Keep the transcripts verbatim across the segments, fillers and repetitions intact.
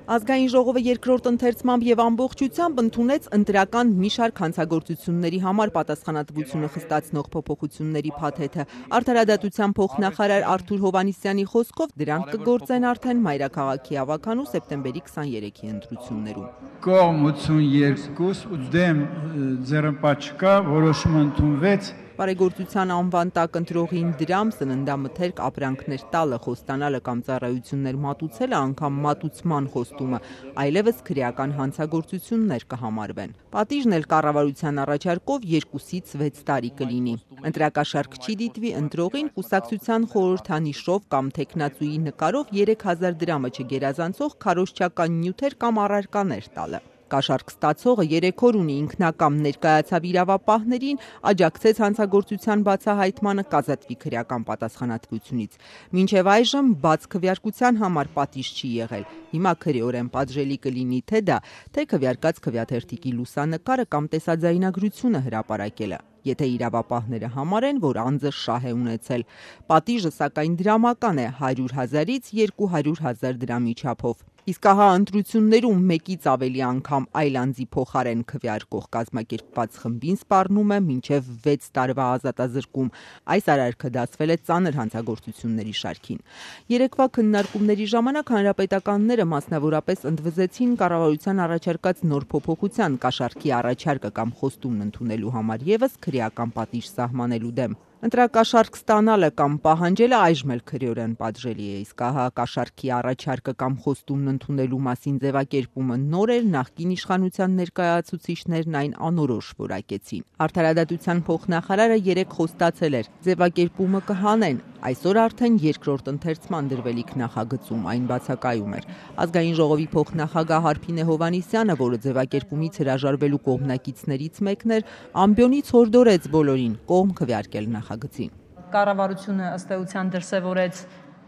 Ազգային ժողովը երկրորդ ընթերցմամբ եւ ամբողջությամբ ընդունեց ընտրական մի շարք հանցագործությունների համար պատասխանատվությունը խստացնող փոփոխությունների փաթեթը։ Արդարադատության փոխնախարար Արթուր Հովհաննիսյանի խոսքով դրանք կգործեն արդեն մայրաքաղաքի ավականու սեպտեմբերի քսաներեքի ընտրություններում։ Կողմ ութսունյոթ ու դեմ ձեռնպատ չկա, որոշումը ընդունվեց։ Բարեգործության անվան տակ ընտրողին դրամ, սննդամթերք, ապրանքներ տալը, խոստանալը կամ ծառայություններ մատուցելը, անգամ մատուցման խոստումը, այլևս քրեական հանցագործություններ կհամարվեն։ Պատիժն էլ կառավարության առաջարկով երկուսից վեց տարի կլինի։ Ընտրակաշարք չի դիտվի ընտրողին կուսակցության խորհրդանիշով կամ թեկնածուի նկարով երեք հազար դրամը չգերազանցող քարոզչական նյութեր կամ առարկաներ տալը։ Կաշառք ստացողը երեք օր ունի ինքնակամ ներկայացավ իրավապահներին, աջակցեց հանցագործության բացահայտմանը, կազատվի քրեական պատասխանատվությունից։ Մինչև այժմ բաց քվեարկության համար պատիժ չի եղել։ Հիմա քրեորեն պատժելի կլինի թե դա, թե քվեարկած քվեաթերթիկի լուսանկարը կամ տեսաձայնագրությունը հրապարակելը, եթե իրավապահները համարեն, որ անձը շահ է ունեցել։ Պատիժը սակայն դրամական է՝ հարյուր հազարից երկու հարյուր հազար դրամի չափով։ Իսկ ահա ընտրություններում մեկից ավելի անգամ այլ անձի փոխարեն քվեարկող կազմակերպված խմբին սպառնում է մինչև վեց տարվա ազատազրկում։ Այս արարքը դասվել է ծանր հանցագործությունների շարքին։ Երեկվա քննարկումների ժամանակ հանրապետականները մասնավորապես ընդվզեցին կառավարության առաջարկած նոր փոփոխության կաշառքի առաջարկը կամ խոստումն ընդունելու համար եւս քրեական պատիժ սահմանելու դեմ։ Ընտրակաշառք ստանալը կամ պահանջելը այժմ էլ քրեորեն պատժելի է, իսկ ահա կաշառքի առաջարկը կամ խոստումն ընդունելու մասին ձևակերպումը նոր էր, նախկին իշխանության ներկայացուցիչներն այն անորոշ որակեցին։ Արդարադատության փոխնախարարը երեկ խոստացել էր՝ ձևակերպումը կհանեն, այսօր արդեն երկրորդ ընթերցման դրվելիք նախագծում այն բացակայում էր։ Ազգային ժողովի փոխնախագահ Հարփինե Հովհաննիսյանը, որը ձևակերպումից հրաժարվելու կողմնակիցներից մեկն էր, ամբիոնից հորդորեց բոլորին կողմ քվեարկել նախագծին։ Կառավարությունը ըստ էության դրսևորեց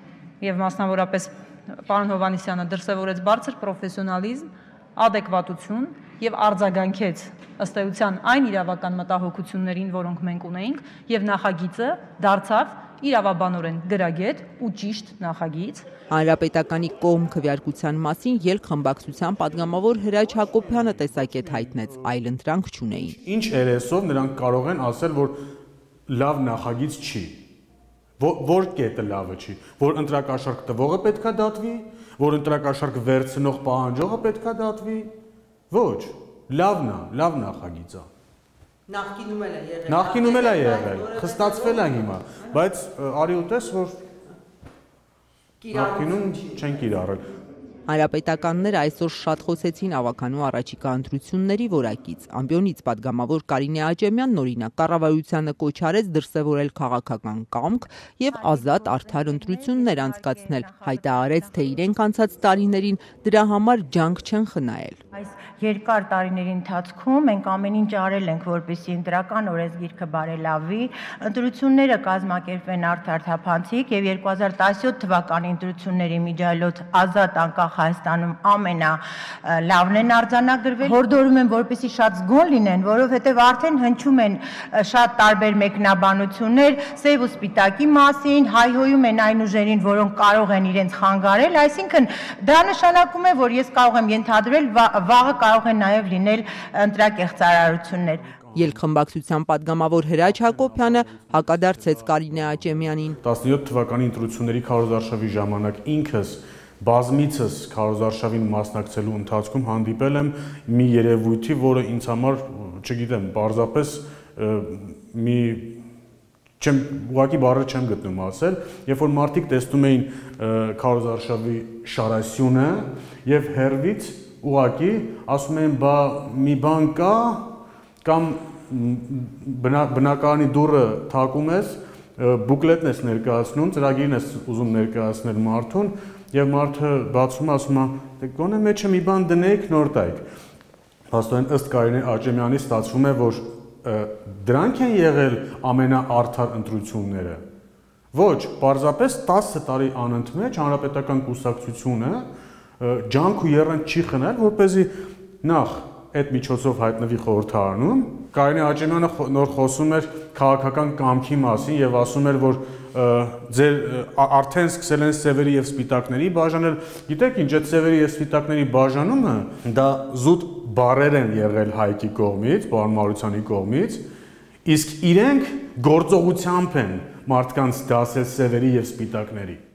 եւ մասնավորապես պարոն Հովհաննիսյանը դրսևորեց բարձր պրոֆեսիոնալիզմ, ադեկվատություն եւ արձագանքեց ըստ էության այն իրավական մտահոգություններին, որոնք մենք ունեինք, եւ նախագիծը դարձավ իրավաբանորեն գրագետ ու ճիշտ նախագիծ։ Հանրապետականի կողմ քվեարկության մասին ելք խմբակցության պատգամավոր Հրաչ Հակոբյանը տեսակետ հայտնեց, այլ ընտրանք չունեին։ Ինչ երեսով նրանք կարող են ասել, որ լավ նախագիծ չի։ Որ կետը լավը չի, որ ընտրակաշառք տվողը պետքա դատվի, որ ընտրակաշառք վերցնող պահանջողը պետքա դատվի։ Ոչ, լավն է, լավ նախագիծ է։ Նախկինում էլ է եղել։ Նախկինում էլ է եղել, խստացվել է հիմա, բայց արի ուտես, որ նախկինում չեն կիրառել։ Հանրապետականները այսօր շատ խոսեցին ավականու առաջիկա ընտրությունների որակից։ Ամբիոնից պատգամավոր Կարինե Աճեմյանն օրինակ կառավարությանը կոչ արեց դրսևորել քաղաքական կամք եւ ազատ արդար ընտրություններ անցկացնել, հայտարարեց, թե իրենք անցած տարիներին դրա համար ջանք չեն խնայել։ Այս երկար տարիների ընթացքում մենք ամեն ինչ արել ենք, որպեսզի ընտրական օրենսգիրքը բարելավի, ընտրությունները կազմակերպվեն արդար թափանցիկ եւ երկու հազար տասնյոթ թվականի ընտրությունների միջայլոց ազատ անկախ Հայաստանում ամենալավն են արձանագրվել։ Հորդորում եմ, որպեսզի շատ զգոն լինեն, որովհետև արդեն հնչում են շատ տարբեր մեկնաբանություններ սև ու սպիտակի մասին, հայհոյում են այն ուժերին, որոնք կարող են իրենց խանգարել, այսինքն դա նշանակում է, որ ես կարող եմ ենթադրել, վաղը կարող են նաև լինել ընտրակեղծարարություններ։ Ելքխմբակցության պատգամավոր Հրաչ Հակոբյանը հակադարձեց Կարինե Աճեմյանին։ տասնյոթ թվականի ընտրությունների քարոզարշավի ժամանակ ինքս բազմիցս քարոզարշավին մասնակցելու ընթացքում հանդիպել եմ մի երևույթի, որը ինձ համար, չգիտեմ, պարզապես մի չեմ ուղղակի բառը չեմ գտնում ասել, երբ որ մարդիկ տեսնում էին քարոզարշավի շարասյունը եւ հերվից ուղղակի ասում էին, բա մի բան կա կամ բնակարանի դուռը թակում ես, բուկլետն ես ներկայացնում, ծրագիրն ես ուզում ներկայացնել մարդուն եւ մարդը բացում ասում է, դե գոնե մեջը մի բան դնեիք, նոր տայիք։ Փաստորեն ըստ Կարինե Աճեմյանի ստացվում է, որ դրանք են եղել ամենաարդար ընտրությունները։ Ոչ, պարզապես տասը տարի անընդմեջ հանրապետական կուսակցությունը ջանք ու եռանց չի խնայել, որպեսզի նախ այդ միջոցով հայտնվի խորհրդարանում, Կարինե Աճեմյանը նոր խոսում էր քաղաքական կամքի մասին եւ ասում էր, որ ձեր արդեն սկսել են սևերի եւ սպիտակների բաժանել, գիտեք ինչ, այդ սևերի եւ սպիտակների բաժանումը դա զուտ բառեր են եղել Հայկի կողմից, պարոն Մարությանի կողմից, իսկ իրենք գործողությամբ են մարդկանց դասել սևերի եւ սպիտակների։